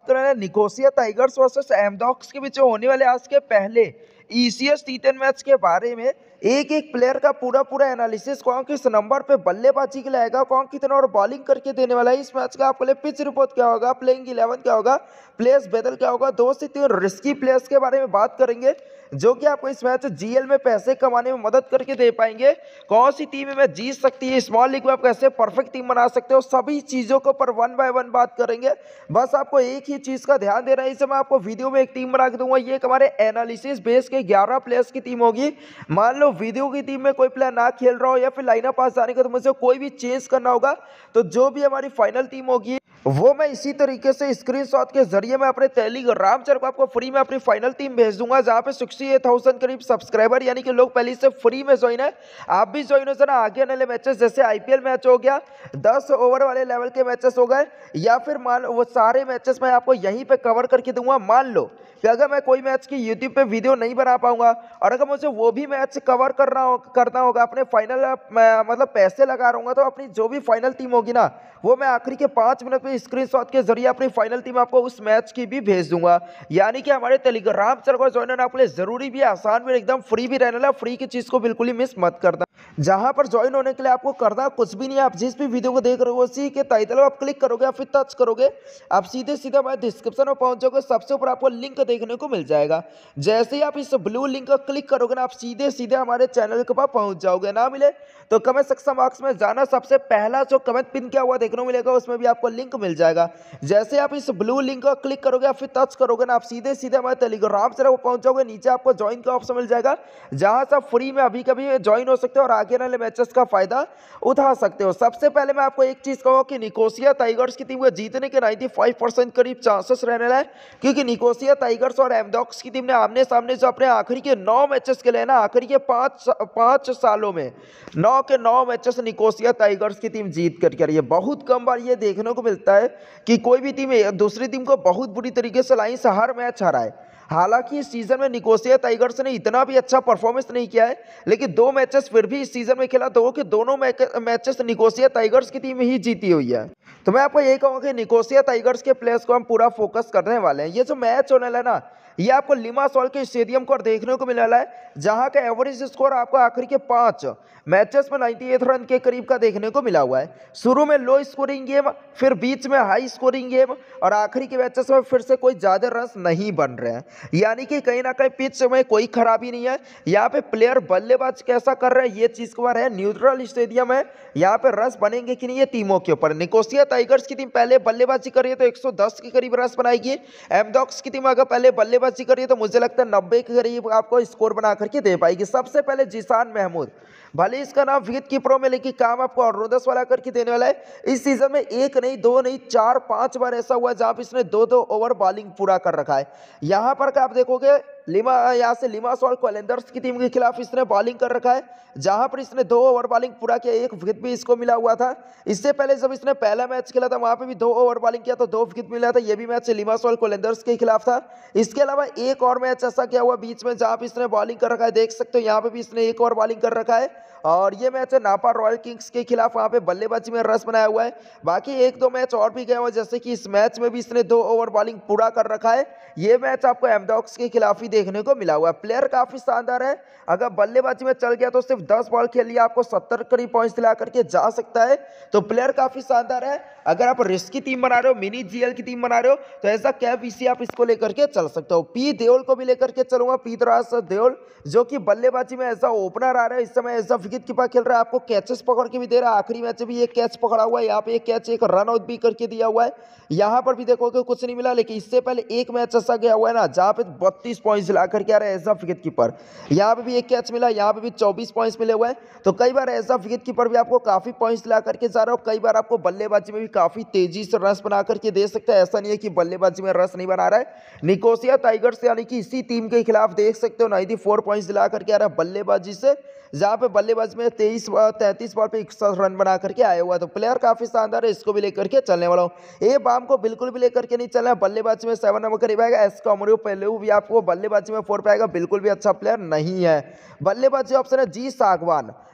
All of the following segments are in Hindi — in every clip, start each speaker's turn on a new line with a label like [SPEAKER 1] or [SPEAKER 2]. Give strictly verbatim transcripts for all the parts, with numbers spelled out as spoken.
[SPEAKER 1] कर रहे हैं निकोसिया टाइगर्स वर्सेस एमडॉक्स के बीच होने वाले आज के पहले ईसीएस टी टेन मैच के बारे में एक एक प्लेयर का पूरा पूरा एनालिसिस, कौन किस नंबर पे बल्लेबाजी के लिए आएगा, कौन कितना और बॉलिंग करके देने वाला है इस मैच का, आपके लिए पिच रिपोर्ट क्या होगा, प्लेइंग इलेवन क्या होगा, प्लेयर्स बदल क्या होगा, दो से तीन रिस्की प्लेयर्स के बारे में बात करेंगे जो कि आपको इस मैच जीएल में पैसे कमाने में मदद करके दे पाएंगे। कौन सी टीम में जीत सकती है, स्मॉल लीग में आप कैसे परफेक्ट टीम बना सकते हो, सभी चीजों के ऊपर वन बाय वन बात करेंगे। बस आपको एक ही चीज का ध्यान देना है, इसे मैं आपको वीडियो में एक टीम बना के दूंगा। ये हमारे एनालिसिस बेस के ग्यारह प्लेयर्स की टीम होगी। मान लो वीडियो की टीम में कोई प्लेयर ना खेल रहा हो या फिर लाइनअप पास जाने का तो मुझे कोई भी चेंज करना होगा, तो जो भी हमारी फाइनल टीम होगी वो मैं इसी तरीके से स्क्रीनशॉट के जरिए मैं अपने टेलीग्राम चैनल को आपको फ्री में अपनी फाइनल टीम भेज दूंगा, जहां पे सिक्सटी एट थाउजेंड करीब सब्सक्राइबर यानी कि लोग पहले से फ्री में ज्वाइन है। आप भी ज्वाइन हो जाना। आगे आने वाले मैचेस जैसे आईपीएल मैच हो गया, दस ओवर वाले लेवल के मैचेस हो गए, या फिर मान वो सारे मैचेस मैं आपको यहीं पे कवर करके दूंगा। मान लो कि अगर मैं कोई मैच की यूट्यूब पे वीडियो नहीं बना पाऊंगा और अगर मुझे वो भी मैच कवर करना हो, करना होगा अपने फाइनल मतलब पैसे लगा रहूंगा, तो अपनी जो भी फाइनल टीम होगी ना वो मैं आखिरी के पांच मिनट में स्क्रीनशॉट के जरिए अपनी फाइनल टीम आपको उस मैच की भी भेज दूंगा। यानी कि हमारे टेलीग्राम चैनल को ज्वाइन होना आपके लिए जरूरी भी है, आसान भी, एकदम फ्री भी रहने वाला। फ्री की चीज को बिल्कुल ही मिस मत करना। जहां पर ज्वाइन होने के लिए आपको करना कुछ भी नहीं है, आप जिस भी वीडियो को देख रहे हो उसी के टाइटल में आप क्लिक करोगे या फिर टच करोगे, आप सीधे सीधे हमारे डिस्क्रिप्शन में पहुंच जाओगे, सबसे ऊपर आपको लिंक देखने को मिल जाएगा। जैसे ही आप इस ब्लू लिंक को क्लिक करोगे ना, आप सीधे सीधे हमारे चैनल के पास पहुंच जाओगे। ना मिले तो कमेंट सेक्शन बॉक्स में जाना, सबसे पहला जो कमेंट पिन किया हुआ देखने को मिलेगा उसमें भी आपको लिंक मिल जाएगा। जैसे आप इस ब्लू लिंक को क्लिक करोगे या फिर टच करोगे ना, आप सीधे सीधे हमारे टेलीग्राम चैनल पर पहुंच जाओगे। नीचे आपको ज्वाइन का ऑप्शन मिल जाएगा, जहां से आप फ्री में अभी कभी ज्वाइन हो सकते हो और आगे वाले मैचेस का फायदा उठा सकते हो। सबसे पहले मैं आपको एक चीज कहूंगा कि निकोसिया टाइगर्स की टीम को जीतने के पचानवे परसेंट करीब चांसेस रहने वाले हैं, क्योंकि निकोसिया टाइगर्स और एमडॉक्स की टीम ने आमने सामने जो अपने आखिरी के नौ मैचेस के लिए ना, आखिरी के पांच पांच सालों में नौ के नौ मैचेस निकोसिया टाइगर्स की टीम जीत करके रही है। बहुत कम बार ये देखने को मिलता है कि कोई भी टीम दूसरी टीम को बहुत बुरी तरीके से लाइन से हर मैच हराए। हालांकि इस सीजन में निकोसिया टाइगर्स ने इतना भी अच्छा परफॉर्मेंस नहीं किया है, लेकिन दो मैचेस फिर भी इस सीजन में खेला, दो के दोनों मैचेस निकोसिया टाइगर्स की टीम ही जीती हुई है। तो मैं आपको यही कहूंगा कि निकोसिया टाइगर्स के प्लेयर्स को हम पूरा फोकस करने वाले हैं। ये जो मैच होने वाला है ना, ये आपको लिमासोल के स्टेडियम को देखने को मिलने वाला है, जहां का एवरेज स्कोर आपको आखिरी के पांच मैचेस में अट्ठानवे रन के करीब का देखने को मिला हुआ है। शुरू में लो स्कोरिंग गेम, फिर बीच में हाई स्कोरिंग गेम और आखिरी के मैचेस में फिर से कोई ज्यादा रन नहीं बन रहे हैं। यानी कि कहीं ना कहीं पिच में कोई खराबी नहीं है। यहाँ पे प्लेयर बल्लेबाज कैसा कर रहे हैं ये चीज के बारे में, न्यूट्रल स्टेडियम है, यहाँ पे रन बनेंगे कि नहीं ये टीमों के ऊपर। निकोसिया टाइगर्स की टीम पहले बल्लेबाजी कर रही है तो एक सौ दस के करीब रन बनाएगी। एमडॉक्स की टीम अगर पहले बल्लेबाजी कर रही है तो मुझे लगता है नब्बे के करीब आपको स्कोर बना करके दे पाएगी। सबसे पहले जिसान महमूद, भले इसका नाम विकेट कीपरों में, लेकिन काम आपको अरुणोदस वाला करके देने वाला है। इस सीजन में एक नहीं, दो नहीं, चार पांच बार ऐसा हुआ जहां पर इसने दो दो ओवर बॉलिंग पूरा कर रखा है। यहां पर आप देखोगे लिमा यहाँ से लिमासोल कैलेंडर्स की टीम के खिलाफ इसने बॉलिंग कर रखा है, जहां पर इसने दो ओवर बॉलिंग पूरा किया, एक विकेट भी इसको मिला हुआ था। इससे पहले जब इसने पहला मैच खेला था वहां पे भी दो ओवर बॉलिंग किया तो दो विकेट मिला था, यह भी मैच लिमासोल कैलेंडर्स के खिलाफ था। इसके अलावा एक और मैच ऐसा किया हुआ बीच में जहां पर इसने बॉलिंग कर रखा है, देख सकते हो यहाँ पे भी इसने एक और बॉलिंग कर रखा है, और ये मैच है नापा रॉयल किंग्स के खिलाफ, वहां पे बल्लेबाजी में रस बनाया हुआ है। बाकी एक दो मैच और भी गए हुए, जैसे कि इस मैच में भी इसने दो ओवर बॉलिंग पूरा कर रखा है। ये मैच आपको एमडॉक्स के खिलाफ ही देखने को मिला हुआ है। प्लेयर काफी शानदार है, अगर बल्लेबाजी में चल गया तो सिर्फ दस बॉल खेल लिया आपको सत्तर करीब पॉइंट्स दिला करके जा सकता है, तो प्लेयर काफी शानदार है। अगर आप रिस्क की टीम बना रहे हो, मिनी जीएल की टीम बना रहे हो, तो ऐसा कैप इसी आप इसको लेकर के चल सकते हो। पी देओल को भी लेकर के चलूंगा, पीतराज देओल, जो कि बल्लेबाजी में ऐसा ओपनर आ रहा है, इस समय ऐसा विकेट कीपर खेल रहा है, आपको कैचेस पकड़ के भी दे रहा है। आखिरी मैच में भी एक कैच पकड़ा हुआ है, यहाँ पे एक कैच एक रन आउट भी करके दिया हुआ है। यहाँ पर भी देखोगे कुछ नहीं मिला, लेकिन इससे पहले एक मैच ऐसा गया हुआ है ना जहाँ पे बत्तीस पॉइंट्स ला करके आ रहा है एज अ विकेट कीपर, यहाँ पे भी एक कैच मिला, यहाँ पे भी चौबीस पॉइंट्स मिले हुए हैं। तो कई बार एज अ विकेट कीपर भी आपको काफी पॉइंट्स ला करके जा रहा हो, कई बार आपको बल्लेबाजी में भी काफी तेजी से रन बना करके दे सकता है। ऐसा नहीं है कि बल्लेबाजी में रन नहीं बना रहा है। निकोसिया टाइगर्स यानी कि इसी टीम के खिलाफ देख सकते हो चौरानवे पॉइंट्स दिला करके आ रहा है बल्लेबाजी से, जहां पे बल्लेबाजी में तेईस तैंतीस बॉल पे इकसठ रन बना करके आया हुआ है। तो प्लेयर काफी शानदार है, इसको भी लेकर के चलने वाला हूं। ए बाम को बिल्कुल भी लेकर के नहीं चलना है, बल्लेबाजी में सेवन नंबर करीब आएगा। एस्कामोरियो पेलेऊ भी आपको बल्लेबाजी में फोर पे आएगा, बिल्कुल भी अच्छा प्लेयर नहीं है। बल्लेबाजी ऑप्शन है जी सागवान,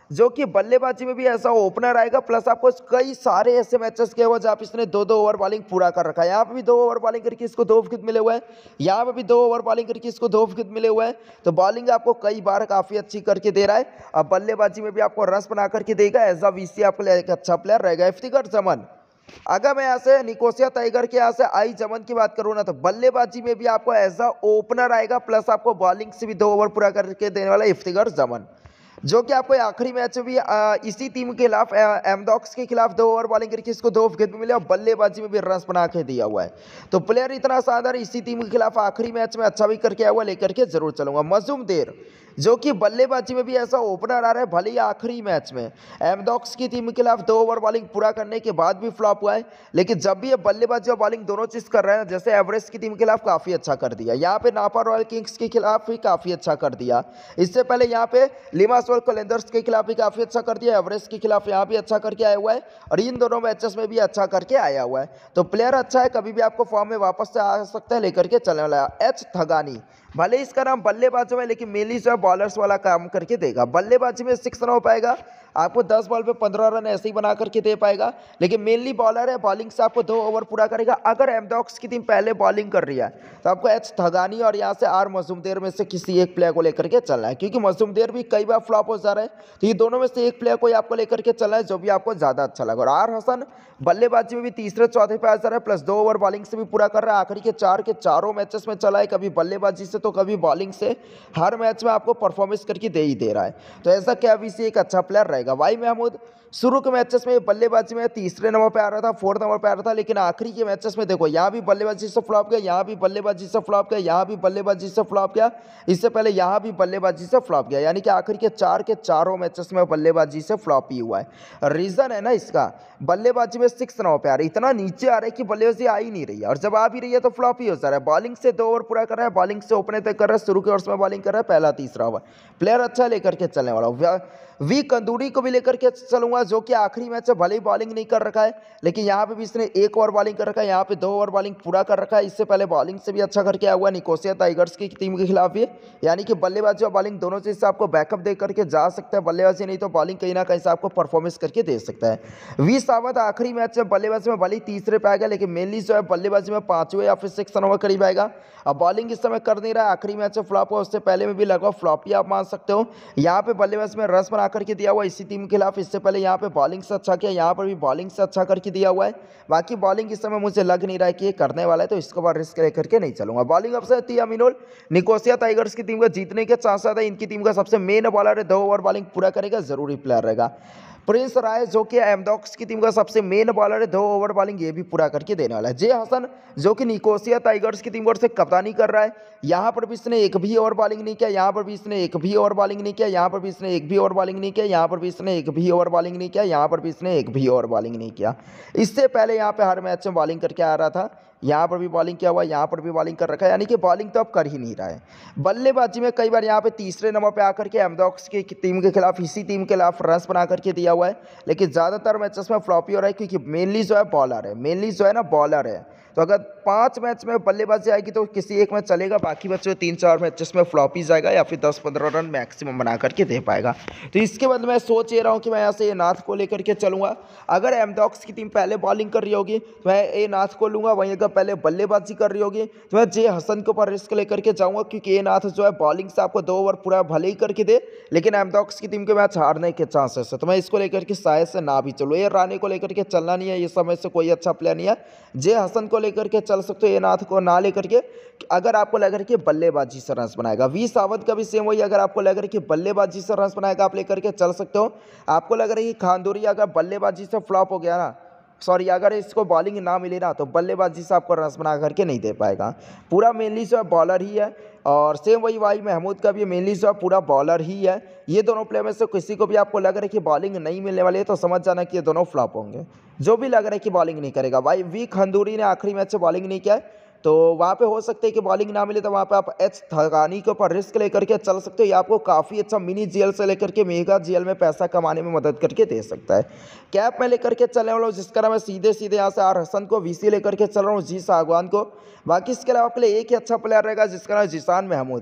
[SPEAKER 1] जो कि बल्लेबाजी में भी ऐसा ओपनर आएगा, प्लस आपको कई सारे ऐसे मैचेस के हुए जहाँ पे इसने दो दो ओवर बॉलिंग पूरा कर रखा है। यहाँ पे भी दो ओवर बॉलिंग करके इसको दो विकेट मिले हुए हैं, यहाँ पे भी दो ओवर बॉलिंग करके इसको दो विकेट मिले हुए हैं। तो बॉलिंग आपको कई बार काफ़ी अच्छी करके दे रहा है। अब बल्लेबाजी में भी आपको रस बना करके देगा। एज अ वीसी आपके लिए एक अच्छा प्लेयर रहेगा। इफ्तिगर जमान, अगर मैं यहाँ से निकोसिया टाइगर के यहाँ से आई जमन की बात करूँ ना, तो बल्लेबाजी में भी आपको एज अ ओपनर आएगा, प्लस आपको बॉलिंग से भी दो ओवर पूरा करके देने वाला इफ्तिगर जमन, जो कि आपको आखिरी मैच में भी आ, इसी टीम के खिलाफ एमडॉक्स के खिलाफ दो ओवर बॉलिंग करके इसको दो विकेट भी मिले और बल्लेबाजी में भी रन बना के दिया हुआ है। तो प्लेयर इतना शानदार इसी टीम के खिलाफ आखिरी मैच में अच्छा भी करके आया हुआ, लेकर के जरूर चलूंगा। मजूमदेर, जो कि बल्लेबाजी में भी ऐसा ओपनर आ रहा है, भले ही आखिरी मैच में एमडॉक्स की टीम के खिलाफ दो ओवर बॉलिंग पूरा करने के बाद भी फ्लॉप हुआ है, लेकिन जब भी ये बल्लेबाजी और बॉलिंग दोनों चीज़ कर रहे हैं, जैसे एवरेस्ट की टीम के खिलाफ काफ़ी अच्छा कर दिया, यहाँ पे नापा रॉयल किंग्स के खिलाफ भी काफ़ी अच्छा कर दिया, इससे पहले यहाँ पे लिमासोल कलेंदर्स के खिलाफ भी काफ़ी अच्छा कर दिया, एवरेस्ट के खिलाफ यहाँ भी अच्छा करके आया हुआ है और इन दोनों मैचेस में भी अच्छा करके आया हुआ है। तो प्लेयर अच्छा है, कभी भी आपको फॉर्म में वापस से आ सकता है, लेकर के चलने वाला है। एच थगानी, भले इसका नाम बल्लेबाजों में, लेकिन मेनली जो है बॉलर्स वाला काम करके देगा। बल्लेबाजी में सिक्स रन हो पाएगा, आपको दस बॉल पे पंद्रह रन ऐसे ही बना करके दे पाएगा, लेकिन मेनली बॉलर है, बॉलिंग से आपको दो ओवर पूरा करेगा। अगर एमडॉक्स की टीम पहले बॉलिंग कर रही है तो आपको एच थगानी और यहाँ से आर मजूमदेर में से किसी एक प्लेयर को लेकर के चलना है, क्योंकि मजूमदेर भी कई बार फ्लॉप हो जा रहे हैं, तो ये दोनों में से एक प्लेयर को आपको लेकर के चलना है जो भी आपको ज़्यादा अच्छा लगा। और आर हसन बल्लेबाजी में भी तीसरे चौथे पे आ जा रहा है, प्लस दो ओवर बॉलिंग से भी पूरा कर रहा है। आखिरी के चार के चारों मैचेस में चला है, कभी बल्लेबाजी से तो कभी बॉलिंग से, हर मैच में आपको परफॉर्मेंस करके दे ही दे रहा है। तो ऐसा क्या भी से एक अच्छा प्लेयर रहेगा। वाई महमूद शुरू के मैचेस में बल्लेबाजी में तीसरे नंबर पे आ रहा था, फोर्थ नंबर पे आ रहा था, लेकिन आखिरी के मैचेस में देखो यहाँ भी बल्लेबाजी से फ्लॉप गया, यहाँ भी बल्लेबाजी से फ्लॉप गया, यहाँ भी बल्लेबाजी से फ्लॉप गया, इससे पहले यहाँ भी बल्लेबाजी से फ्लॉप गया, यानी कि आखिरी के चार के चारों मैचेस में बल्लेबाजी से फ्लॉप ही हुआ है। रीजन है ना इसका, बल्लेबाजी में सिक्स नंबर पे आ रहा है, इतना नीचे आ रहा है कि बल्लेबाजी आ ही नहीं रही है, और जब आ भी रही है तो फ्लॉप ही हो जा रहा है। बॉलिंग से दो ओवर पूरा कर रहा है, बॉलिंग से ओपन तक कर रहा है, शुरू के ओवर्स में बॉलिंग कर रहा है, पहला तीसरा ओवर, प्लेयर अच्छा लेकर के चलने वाला। वी कंदूरी को भी लेकर के चलूंगा, जो कि आखिरी मैच में भले ही बॉलिंग नहीं कर रखा है, लेकिन यहाँ पे भी इसने एक ओवर बॉलिंग कर रखा है, यहाँ पे दो ओवर बॉलिंग पूरा कर रखा है, इससे पहले बॉलिंग से भी अच्छा करके आया हुआ निकोसिया टाइगर्स की टीम के खिलाफ भी, यानी कि बल्लेबाजी और बॉलिंग दोनों चीज़ से आपको बैकअप दे करके जा सकता है। बल्लेबाजी नहीं तो बॉलिंग कहीं ना कहीं से आपको परफॉर्मेंस करके दे सकता है। वी सावंत आखिरी मैच में बल्लेबाजी में भले ही तीसरे पे आ गया, लेकिन मेनली जो है बल्लेबाजी में पांचवें या फिर सिक्स नंबर करीब आएगा। अब बॉलिंग इस समय कर नहीं रहा है, आखिरी मैच में फ्लॉप हुआ, उससे पहले में भी लगभग फ्लॉप ही आप मान सकते हो। यहाँ पे बल्लेबाजी में रस बना करके दिया हुआ इसी टीम के खिलाफ, इससे पहले यहाँ पे बॉलिंग से अच्छा किया, यहाँ पर भी बॉलिंग से अच्छा करके दिया हुआ है। बाकी बॉलिंग इस समय मुझे लग नहीं रहा है कि ये करने वाला है, तो इसके बाद रिस्क लेकर के नहीं चलूंगा। बॉलिंग अफसर तिया मिनोल, निकोसिया टाइगर्स की टीम का जीतने के चांस है, इनकी टीम का सबसे मेन बॉलर है, दो ओवर बॉलिंग पूरा करेगा, जरूरी प्लेयर रहेगा। प्रिंस राय, जो कि एमडॉक्स की टीम का सबसे मेन बॉलर है, दो ओवर बॉलिंग ये भी पूरा करके देने वाला है। जे हसन, जो कि निकोसिया टाइगर्स की टीम की ओर से कप्तानी कर रहा है, यहाँ पर भी इसने एक भी ओवर बॉलिंग नहीं किया, यहाँ पर भी इसने एक भी ओवर बॉलिंग नहीं किया, यहाँ पर भी इसने एक भी ओवर बॉलिंग नहीं किया, यहाँ पर भी इसने एक भी ओवर बॉलिंग नहीं किया, यहाँ पर भी इसने एक भी ओवर बॉलिंग नहीं किया। इससे पहले यहाँ पे हर मैच में बॉलिंग करके आ रहा था, यहाँ पर भी बॉलिंग किया हुआ है, यहाँ पर भी बॉलिंग कर रखा है, यानी कि बॉलिंग तो अब कर ही नहीं रहा है। बल्लेबाजी में कई बार यहाँ पे तीसरे नंबर पे आकर के एमडॉक्स की टीम के खिलाफ, इसी टीम के खिलाफ रन बना करके दिया हुआ है, लेकिन ज़्यादातर मैचेस में फ्लॉप ही हो रहा है, क्योंकि मेनली जो है बॉलर है, मेनली जो है ना बॉलर है। तो अगर पांच मैच में बल्लेबाजी आएगी तो किसी एक में चलेगा, बाकी बच्चों तीन चार मैचेस में फ्लॉप ही जाएगा, या फिर दस पंद्रह रन मैक्सिमम बना करके दे पाएगा। तो इसके बाद मैं सोच ये रहा हूँ कि मैं यहाँ से ए नाथ को लेकर के चलूँगा। अगर एमडॉक्स की टीम पहले बॉलिंग कर रही होगी तो मैं ए नाथ को लूँगा, वहीं अगर पहले बल्लेबाजी कर रही होगी तो मैं जे हसन के ऊपर रिस्क लेकर के जाऊँगा, क्योंकि ए नाथ जो है बॉलिंग से आपको दो ओवर पूरा भले ही करके दे, लेकिन एमडॉक्स की टीम के मैच हारने के चांसेस है, तो मैं इसको लेकर के शायद से ना भी चलूँ। ए राणे को लेकर के चलना नहीं है, ये समय से कोई अच्छा प्लेयर नहीं है। जे हसन को लेकर के चल सकते हो, ए नाथ को ना लेकर के, अगर आपको लग रहा है कि बल्लेबाजी से रन बनाएगा। वी सावंत का भी सेम वही, अगर आपको लग रहा है कि बल्लेबाजी से रन बनाएगा, आप लेकर के चल सकते हो। आपको लग रहा है कि खानदूरी अगर बल्लेबाजी से फ्लॉप हो गया ना, सॉरी अगर इसको बॉलिंग ना मिले ना, तो बल्लेबाजी से आपको रन बना करके नहीं दे पाएगा। पूरा मेनली जो है बॉलर ही है, और सेम वही वाई महमूद का भी मेनली जो है पूरा बॉलर ही है। ये दोनों प्लेयर में से किसी को भी आपको लग रहा है कि बॉलिंग नहीं मिलने वाली है, तो समझ जाना कि ये दोनों फ्लॉप होंगे। जो भी लग रहा है कि बॉलिंग नहीं करेगा, भाई वी खंदूरी ने आखिरी मैच से बॉलिंग नहीं किया है, तो वहाँ पे हो सकता है कि बॉलिंग ना मिले, तो वहाँ पे आप एच थगानी के ऊपर रिस्क लेकर के चल सकते हो। ये आपको काफ़ी अच्छा मिनी जीएल से लेकर के मेगा जीएल में पैसा कमाने में मदद करके दे सकता है। कैप में लेकर के चलने वाला हूँ, जिसका नाम मैं सीधे सीधे यहाँ से आर हसन को वीसी लेकर के चल रहा हूँ, जी सागवान को। बाकी इसके अलावा आपके लिए एक ही अच्छा प्लेयर रहेगा, जिसका नाम है Zeeshan Mahmood.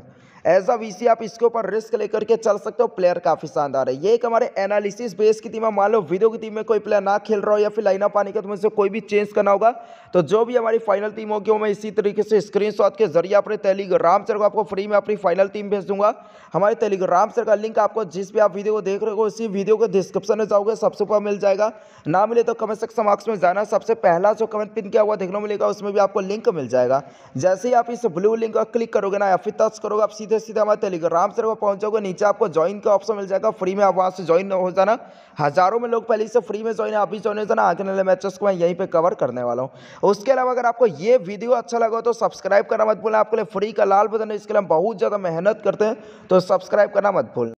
[SPEAKER 1] As a VC आप इसके ऊपर रिस्क लेकर के चल सकते हो। प्लेयर काफी शानदार है। ये एक हमारे एनालिसिस बेस की टीम है। मान लो वीडियो की टीम में कोई प्लेयर ना खेल रहा हो या फिर लाइनअप आने के तो मुझसे कोई भी चेंज करना होगा, तो जो भी हमारी फाइनल टीम होगी वो मैं इसी तरीके से स्क्रीनशॉट के जरिए अपने टेलीग्राम चैनल को आपको फ्री में अपनी फाइनल टीम भेज दूंगा। हमारे टेलीग्राम चैनल का लिंक आपको जिस भी आप वीडियो को देख रहे हो उसी वीडियो के डिस्क्रिप्शन में जाओगे सबसे ऊपर मिल जाएगा। ना मिले तो कमेंट सेक्शन बॉक्स में जाना, सबसे पहला जो कमेंट पिन किया हुआ देखने मिलेगा उसमें भी आपको लिंक मिल जाएगा। जैसे ही आप इस ब्लू लिंक पर क्लिक करोगे ना या फिर टच करोगे, आप सीधे सीधे हमारे टेलीग्राम चैनल पर पहुंच जाओगे। नीचे आपको ज्वाइन का ऑप्शन मिल जाएगा, फ्री में आप वहां से ज्वाइन हो जाना। हजारों में लोग पहले से फ्री में ज्वाइन है, आप भी ज्वाइन हो जाना। आगे वाले मैचेस को मैं यहीं पे कवर करने वाला हूँ। उसके अलावा अगर आपको ये वीडियो अच्छा लगा तो सब्सक्राइब करना मत भूलना। आपके लिए फ्री का लाल बटन है, इसके लिए हम बहुत ज़्यादा मेहनत करते हैं, तो सब्सक्राइब करना मत भूलना।